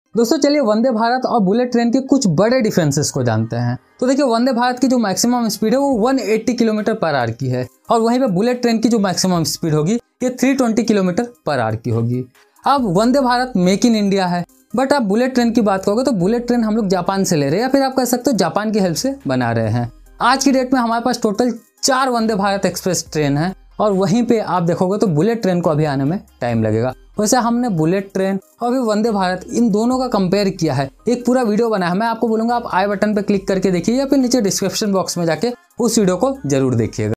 दोस्तों चलिए वंदे भारत और बुलेट ट्रेन के कुछ बड़े डिफरेंसेस को जानते हैं। तो देखिए वंदे भारत की जो मैक्सिमम स्पीड है वो 180 किलोमीटर पर आवर की है और वहीं पे बुलेट ट्रेन की जो मैक्सिमम स्पीड होगी ये 320 किलोमीटर पर आवर की होगी। अब Vande Bharat make in India है, बट आप बुलेट ट्रेन की बात करोगे तो बुलेट ट्रेन हम लोग जापान से ले रहे हैं या फिर आप कह सकते हो जापान की हेल्प से बना रहे हैं। आज की डेट में हमारे पास total 4 Vande Bharat express train है और वहीं पे आप देखोगे तो बुलेट ट्रेन को अभी आने में टाइम लगेगा। वैसे हमने बुलेट ट्रेन और भी वंदे भारत इन दोनों का कंपेयर किया है, एक पूरा वीडियो बना है। मैं आपको बोलूंगा आप आई बटन पे क्लिक करके देखिए या फिर नीचे डिस्क्रिप्शन बॉक्स में जाके उस वीडियो को जरूर देखिएगा।